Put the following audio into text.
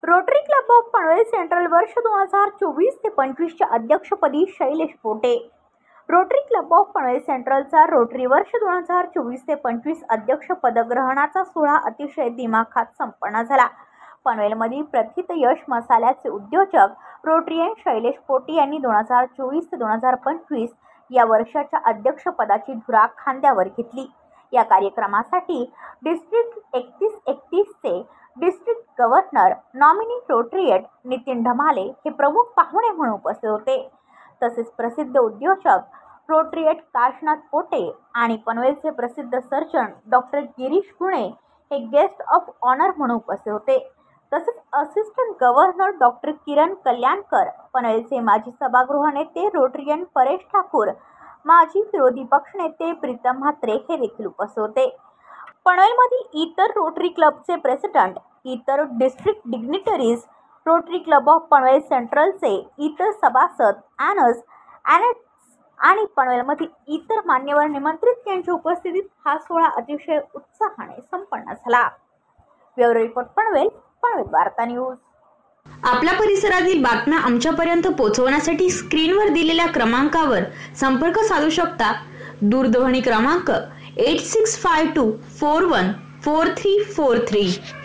Rotary club of Panvel central वर्ष 2024 ते 25 च्या अध्यक्षपदी Shailesh Pote. Rotary club of Panvel सेंट्रलचा रोटरी वर्ष 2024 ते 25 अध्यक्ष पदग्रहणाचा सोहळा अतिशय दिमाखात संपन्न झाला। पनवेलमधील प्रथित यश मसाल्याचे उद्योजक रोटरीयन शैलेश पोटे यांनी 2024 ते 2025 या वर्षाच्या अध्यक्षपदाची धुरा खांद्यावर घेतली। या कार्यक्रमासाठी डिस्ट्रिक्ट 31 चे डिस्ट्रिक्ट गव्हर्नर नॉमिनी रोटरीएट नितीन ढमाले हे प्रमुख पाहुणे म्हणून उपस्थित होते। तसेच प्रसिद्ध उद्योजक रोटरीएट काशनाथ पोटे आणि पनवेलचे प्रसिद्ध सर्जन डॉक्टर गिरीश गुणे हे गेस्ट ऑफ ऑनर म्हणून उपस्थित होते। तसेच assistant governor doctor Kiran Kalyankar, पनवेलचे माजी सभागृह नेते रोटरीयन परेश ठाकूर, माजी विरोधी पक्षनेते प्रीतम म्हात्रे हे देखील उपस्थित होते। पनवेलमधील इतर रोटरी क्लबचे प्रेसिडेंट, इतर district dignitaries, rotary club of Panvel सेंट्रलचे इतर सभासद, ॲनेट्स आणि पनवेलमधील इतर मान्यवर निमंत्रित यांच्या उपस्थितीत हा सोहळा अतिशय उत्साहाने संपन्न झाला। ब्युरो रिपोर्ट पनवेल वार्ता न्यूज। आपल्या परिसरातील बातम्या आमच्यापर्यंत पोहोचवण्यासाठी स्क्रीनवर दिलेल्या क्रमांकावर संपर्क साधू शकता। दूरध्वनी क्रमांक 8652414343।